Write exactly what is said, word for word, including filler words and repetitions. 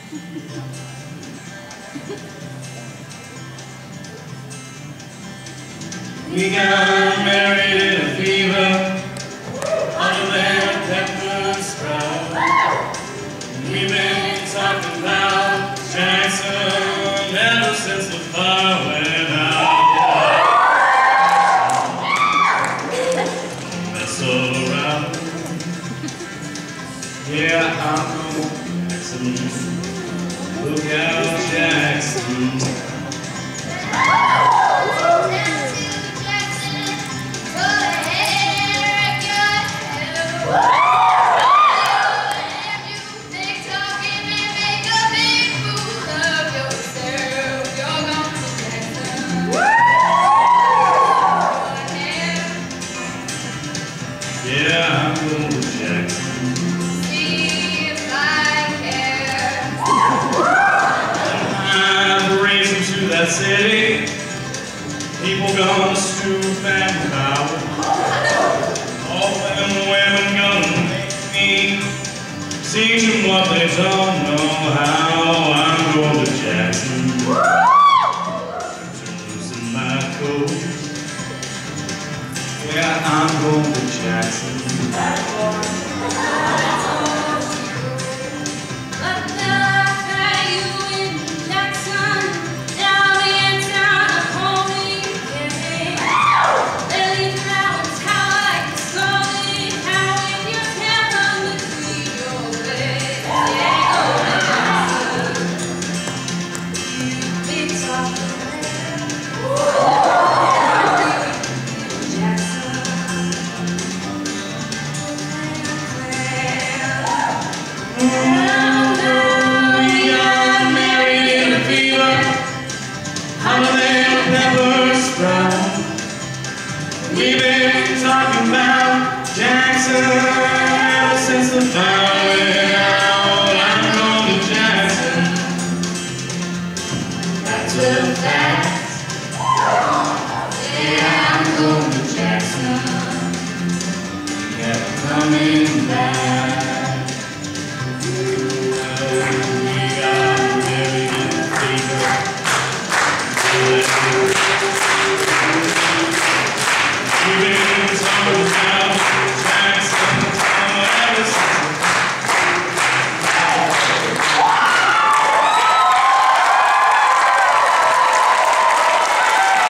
We got married in a fever under that pepper sprout. We've been talking about Jackson ever since the fire went out. That's alright. Yeah, I'm going Jackson. Look out, Jackson. Yeah, I'm going to Jackson. See if I care. I'm racing to that city. People gonna stoop and bow. All them women gonna make me teach them what they don't know how. I'm going to Jackson. To loosen my coat. Yeah, I'm going to Jackson. We've been talking about Jackson ever since the fire went out. I'm going to Jackson. That's a fact. Yeah, I'm going to Jackson. Never coming back.